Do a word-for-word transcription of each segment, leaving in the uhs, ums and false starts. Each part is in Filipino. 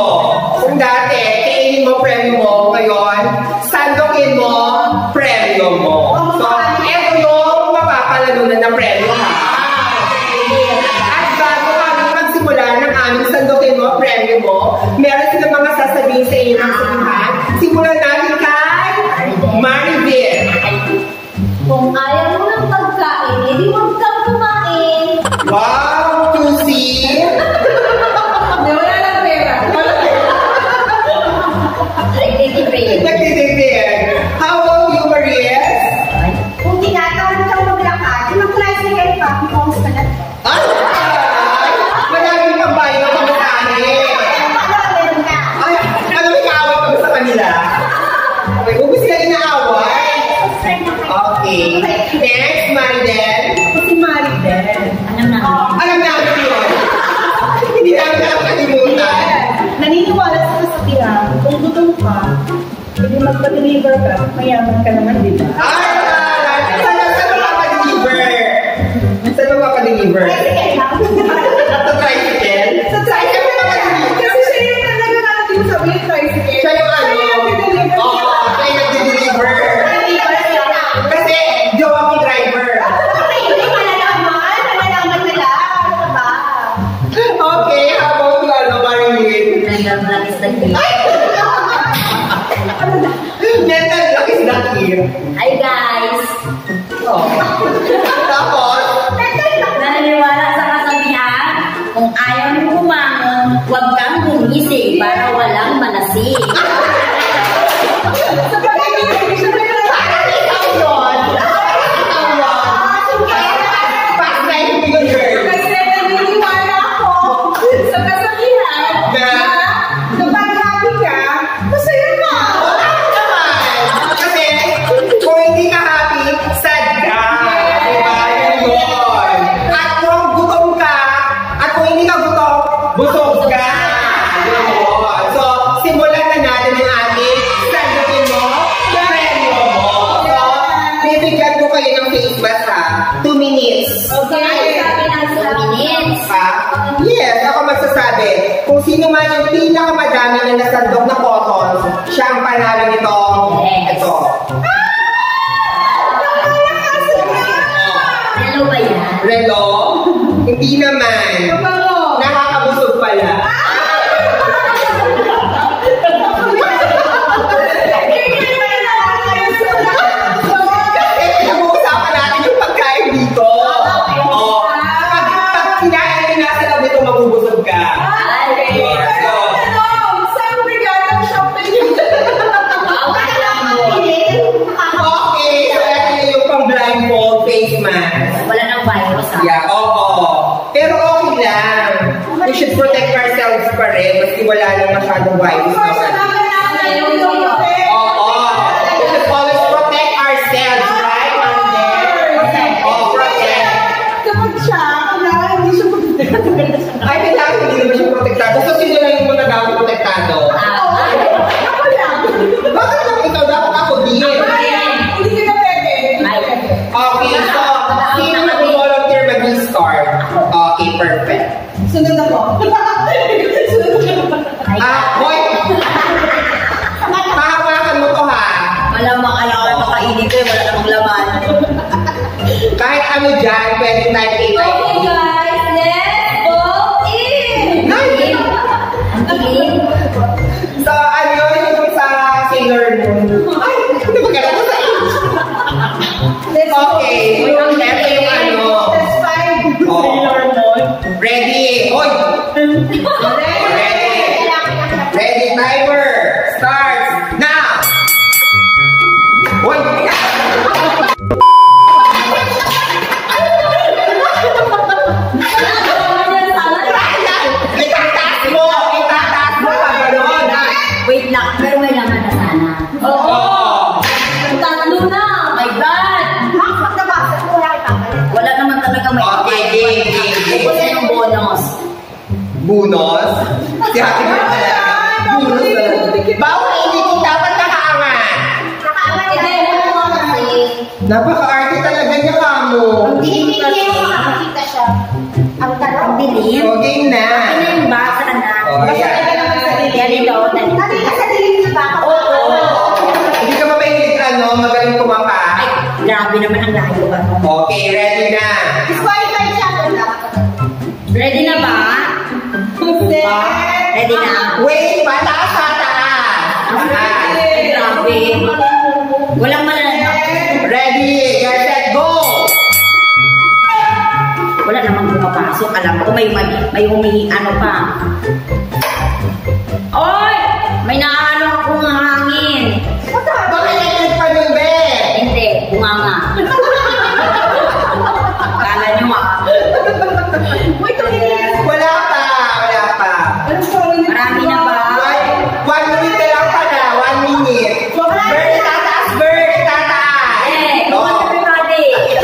Kung dati, kainin mo premyo mo, ngayon, sandokin mo, premyo mo. So, eto yung mapapalalunan ng premyo, ha? At bago kami magsimula ng aming sandokin mo, premyo mo, meron silang mga sasabihin sa inyo ng sabihan. Simulan natin kay Maribel. Kung ayaw mo ng pagkain, hindi huwag kang kumain. Wow, to see. Wala lang pera. Nagtitipid. Nagtitipid. How about you, Mariel? Kung tinatawag kang maglakad, mag-tricycle ka, kung ka na. Ay! Maraming pambayo ng pagkain. Ay, ano may kaaway kami sa kanila? Okay, kung gusto sila inaaway. Okay. Next, Maribel. Si Maribel. Alam na. Alam namin yun. Hindi namin nakakalimutan. Naniniwala sa kasabihan, kung gutom ka, hindi magpa-deliver ka, mayaman ka naman, di ba? Ay! Saan saan mo mapadeliver? Saan mo mapadeliver? Sa tricycle? Sa tricycle mo mapadeliver? Kasi siya yung talaga natin sabi yung tricycle. Siya yung ano? Oo, siya yung nag-deliver. Kasi, jowa ko driver. Hindi ka nalaman, nalalaman nila. Ano ba? Okay, how about you, ano, Marilyn? Mental block is the key. Mental block is the key. Hi guys! Oh. Tapos, Naniniwala sa kasabihan, kung ayaw mo bumangon, huwag kang gumising para walang malasing. Sa pagkakas yun. fast life bigger girl. Kasi naniniwala ako sa kasabihan na kapag happy ka, masaya ka. Wala naman. Kasi, kung hindi ka happy, sad ka. Diba? Yan yun. At kung gutom ka, at kung hindi ka gutom, busog ka. Yun. So, simulan na natin ang ating sandukin mo, premyo mo. So, bibigyan ko kayo ng face mask, ha? Two minutes. Okay. Two minutes. Ha? Yes, ako magsasabi. Kung sino man yung pinakamadami na nasandok na cotton, siya ang panalo nito. Yes. Ito. Ano ba yan? Relo? Hindi naman. Nakakabusog pala. Kasi pinag-uusapan natin yung pagkain dito. Oh. Pag, pag kinain mo nasa loob ito, mabubusog ka. Yes. So, okay, so ito yung pang blindfold face mask. Wala nang virus ha? Yeah, oo. Pero okay lang. We should protect ourselves pa rin. Maski wala lang masyadong virus. Oo. We should always protect ourselves, right? Oh, protect. Ay, kailangan hindi naman siya protektado. So, sino lang yung mga dapat protektado? Bakit lang ikaw? Dapat ako din. Okay, so, sino mag-volunteer mag-start? Okay, perfect. Sunod ako. Ah, boy! Hahawakan mo to, ha? Malamang alam ko makainin ko, wala namang laman. Kahit ano dyan, pwede type A, type B. Okay guys, let's go in! Nice! Ang tingin. So, ano yun yung sa Sailor Moon? Ay, hindi ba ganito sa age? Okay, yung ito yung ano. That's fine. Oh. Sailor Moon. Ready? Oy! Ready? Ready, timer! Starts now! Oy! Itataas mo! Itataas mo pag gano'n, ha? Wait lang, pero may laman na sana. Oo! Tatlo na! My God! Wala naman talaga may Okay, game, game, game. Ubus na yung bonus. Bunos? Si Happy Birthday talaga. Bunos talaga. Bawal, hindi ko dapat nakaangat. Hindi, ano mo kasi? Napaka-arte talaga niya, kamo. Hindi kasi makakakita siya. Ang tanong. Ang dilim. O, game na. Ano yung basa na? O, Basta yan. ka naman sa dilim. ganito. Sabi ka sa dilim ba? Oo. Hindi ka mapahilig ano, magaling kumapa. Ay, grabe naman ang layo ba? Okay, ready na. Disqualify siya. Ready na ba? Ready na? Wait, pataas, pataas. Ay, grabe. Walang malala. Ready, get set, go! Wala namang pumapasok. Alam ko may may, may humingi ano pa. Oy! May naano akong hangin. Baka electric pa nun, be? Hindi, bunganga. Kala nyo ah. Wala pa, wala pa. Marami na ba? One, one minute na lang pala, one minute. Bird, tataas, bird, tataas. Eh, come on everybody.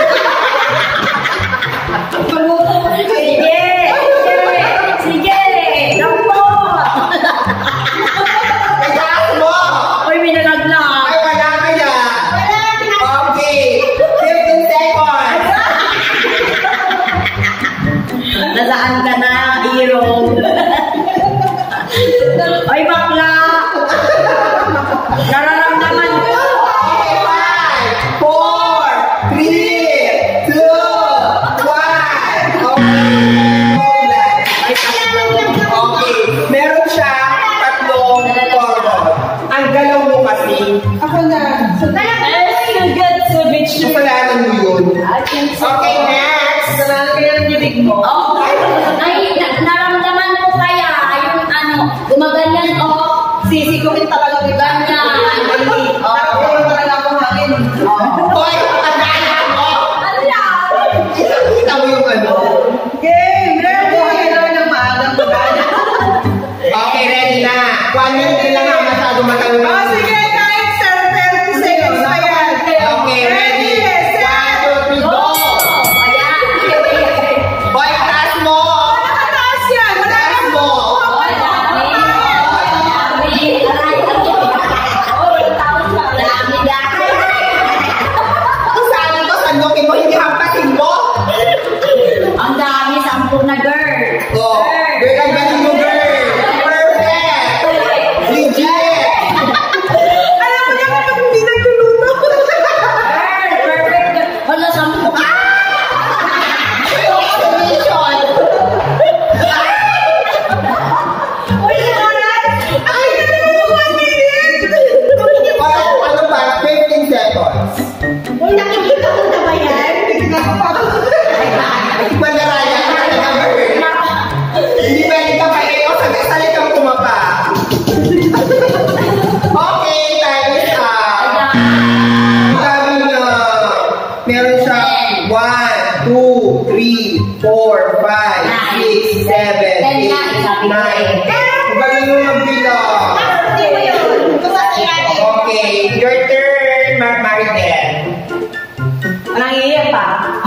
Sige, sige, sige. Dampot. Tataas mo. Uy, may nalaglag. Ay, wala kaya. Okay, fifteen seconds. Nasaan ka na, hero? Ay, bakla. Nararamdaman ko. Okay, five, four, three, two, one. Okay. Okay, meron siya tatlong forward. Ang galaw mo kasi, Ako na. kasalanan mo yun. Okay, next. Kasalanan kaya ng bibig mo. Oh, ay, na- naramdaman ko kaya yung ano, gumaganyan o Sisi ko rin talaga ni ganyan. Nakakaroon talaga akong hangin. Hoy, tandaan mo. Ano yan? Kita mo yung ano. Game! Meron ko hangin namin ng maagang pagkaya. Okay, ready na. One minute na lang ang masyado matanong. Oh, sige, kahit thirty seconds pa yan. Okay, ready. One, two, three, go. Ayan. Hoy, taas mo. Nakataas yan! Taas mo. Oy, dami. Dami. Aray, oy, tawag ka. Dami, dami. Kung saan ito, sandukin mo, hindi hampasin mo. Ang dami, sampu na girl. Oh, girl, ang galing mo, girl. Perfect. Legit. Alam mo niya kapag hindi nagtuluto. Girl, perfect. Wala, sampu. Submission. Uy, oras! Ay, ganun mo one minute! Hoy, ano ba? fifteen seconds. Uy, nakikita ko na ba yan? Tignan ko pa. Mandaraya ka talaga, girl. Hindi pwede ka pa eh. O, sabi kang kumapa. Okay, time is up. Sabi niya, meron siya one, two, three, four, five, six, seven, eight, nine. Magaling mo magbilang. Hindi mo yun. Kusas yan. Okay, your turn, Mar Maribel. Nangiiyak pa.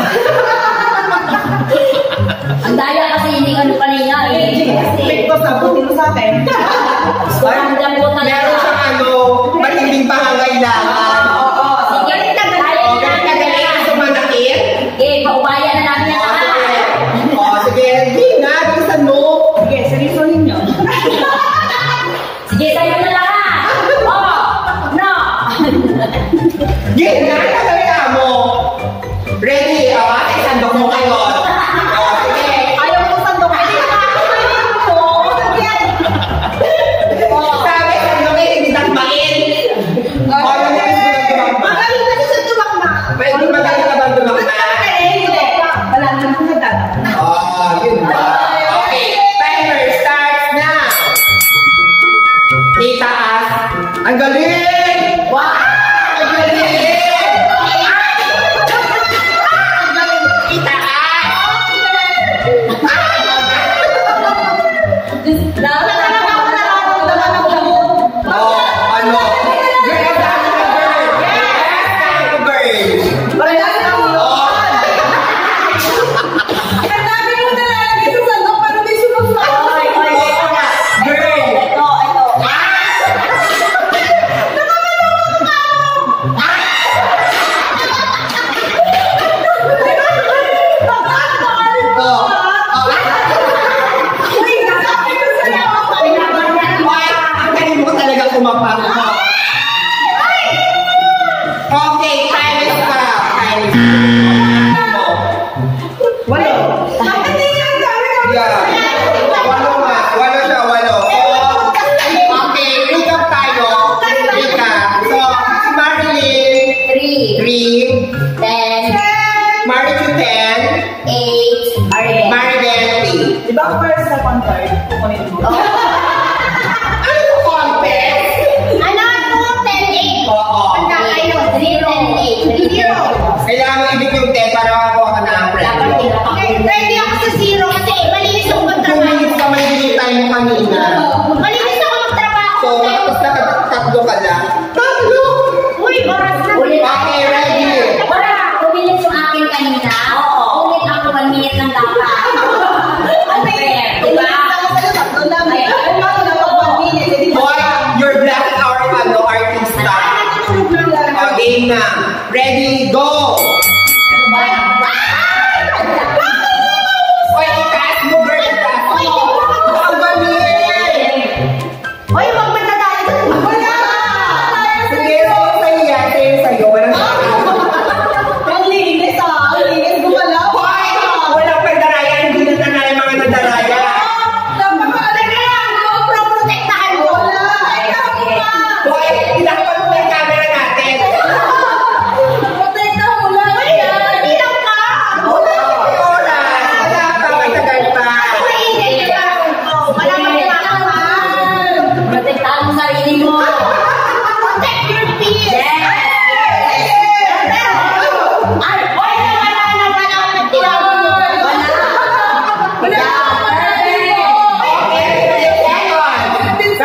Ang daya kasi hindi ano kanina eh. Pick ko sa buti mo sa akin. Ramdam ko Meron talaga. siyang ano, matinding pangangailangan. Oo. Sige, kaya O, galit ka galit gusto manakit? Eh, paubayan na namin yan lahat. O, sige, hindi na, bilisan mo. Sige, seryosohin nyo. Sige, tayo na lahat. Oh, no. Sige na, kasalita mo. Ready? O, ating sandok mo kayo. O, sige. Ayaw mo sandok. Ay, Sabi, sandok eh, hindi takmain. O, ano na yung tumakma? magaling na siya sa tumakma. Pwede magaling ka ba tumakma? Hindi. Wala na akong nagdala. O, yun ba? Okay, timer starts now. Itaas. Ang galing! Wow. Ang galing! Ang galing! Itaas! Oh, ano? Girl, ang dami ka, girl! Yes, dami ka, girl! Oh, Ang dami mo nalalagay sa sandok para may sumunod. Oy, oy, oo nga. Girl! ito, ito. Ah! ang bago mo. Okay, time is up. Time is up. Walo. Yeah. Walo nga. Walo siya, walo. Okay, recap tayo. Recap. So, si Marilyn. Three. Three. Ten. Marilyn ten. Eight. Maribel. Maribel three. Di ba first na concert? Kukunin mo. Ano yung contest? Ano? Two, ten, eight. Oo. Ang kayo. Three, ten, eight. Zero. Kailangan mo ibig yung ten para makakuha ka na ang Dapat premyo. tinapakit. Ready ako sa zero kasi malinis ako Two magtrabaho. minutes ka malinis tayo mo kanina. Malinis ako magtrabaho. So, tapos nakatatlo ka lang. Tatlo! Uy, oras na. Ulit Okay, ready? Wala. Umilis yung akin kanina. Oo. Ulit ako one minute lang dapat. Unfair. Diba? Tatlo lang. Ay, ano ako na pag one minute. eh, di ba? Boy, you're blocking our ano, artista. Natutulog lang lang. O, game na. Ready, go! Oy, itaas mo, girl. Itaas mo. Ang galing! Uy, magmata tayo. Wala! Sige, sa'yo sa'yo yan. Sa'yo sa'yo. Walang Ang linis ah. Ang linis. Gumalaw. Hoy! Walang pagdaraya. Hindi na tanay mga nadaraya. Protektahan mo. Wala. Hoy, ilakpan mo yung camera natin. Protektahan mo lang. Hindi lang ka. Wala may oras. Wala pa. Matagal pa. Mainit ka. Wala pa kailangan. Protektahan mo sarili mo. Protect your peace. Yes. Ay, oy, wala na, wala na. Tinawa mo. Wala. Wala. Okay, second.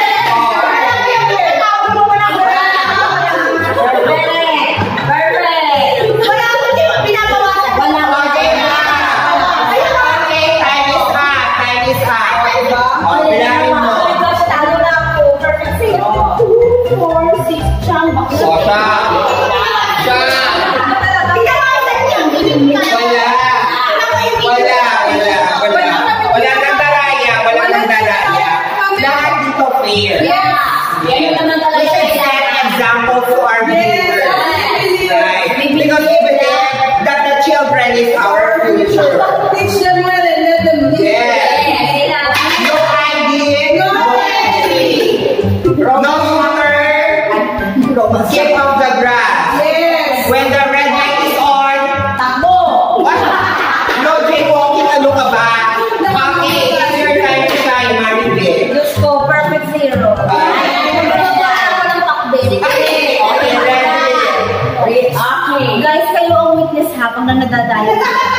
Perfect. Perfect. Wala ako, di ba pinabawasan? Wala. Okay na. Okay, time is up. Time is up. O, bilangin mo. Oh my gosh, talo na ako. Perfect zero. Two, four, six, siyang bakla. O, siya. Siya. Pinabawasan niya. Wala. Wala, wala, wala. Wala nang daraya, wala nang daraya. Lahat dito fair. Yeah. Yan yung naman talaga We should set example to our viewers. Right? Because we believe that the children is our future. Teach them well and let them live. Yes. Yes, sila. No I D, no entry. No sooner, skip off the grass. Yes. When the red light is on, Takbo. what? No jaywalking, ano ka ba? Okay, it's your time to shine, Maribel. Diyos ko, perfect zero. Ay, ano ba ba? Walang takbid. Okay, okay, ready. Okay. Guys, kayo ang witness habang na nadadaya.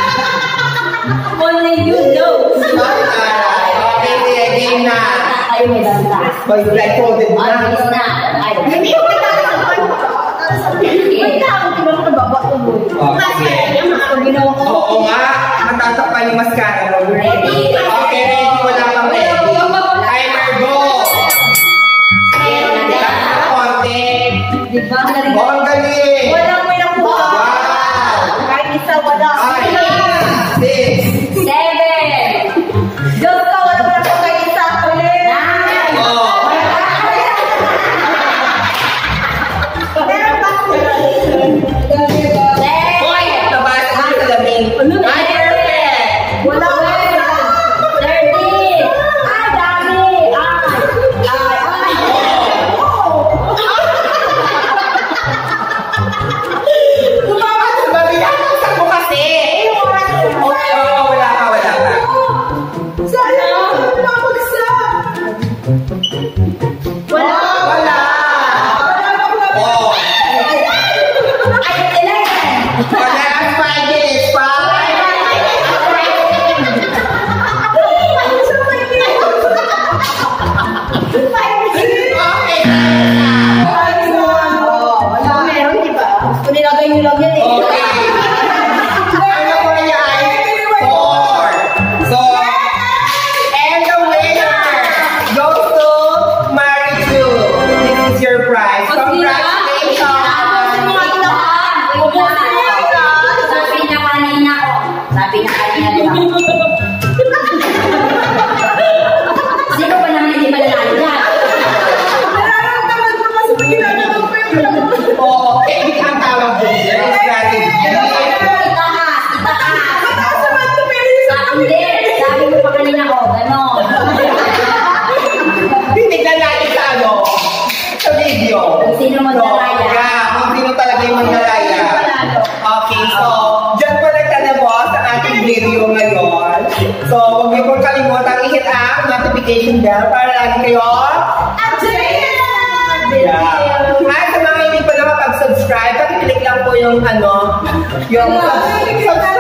Only you know. Okay, sige, game na. Kayo may danta. Boy, blindfolded Ay, na. bilis na. Ay, Hindi ko pinatasan ko. Wait lang, di ba nababa ko mo? Okay. Pag ginawa ko. Oo nga, matatakpan yung mascara mo. Ready? Okay, ready. Wala kang ready. Timer, go! Meron na din. Lahat ng konti. Di ba? Oh, ang galing! Walang may nakuha. Wow! Kahit isa, wala. Five, six, Seven. Diyos ka, wala mo nakuha kahit isa. Ulit. Nine. oh, Meron ba? Ten. boy, tabas ka sa lamig. Ay, perfect! Wala. Thirty. Ay, dami. Ay. Ay, ay. Tumawa sa babi. Sa mo kasi. Okay, oo, wala ka, wala ka. Sana. Napagsak. Wala. Wala! Oh, Ay, eleven. wala kang five minutes. Five, okay. Meron, di ba? Kung nilagay nyo lang yan eh. Okay. Ano ko niya ay four. So, and the winner goes to Marichu. notification bell para lagi kayo Updated! yeah. At sa mga hindi pa nakapag-subscribe, pakiclick lang po yung ano, yung subscribe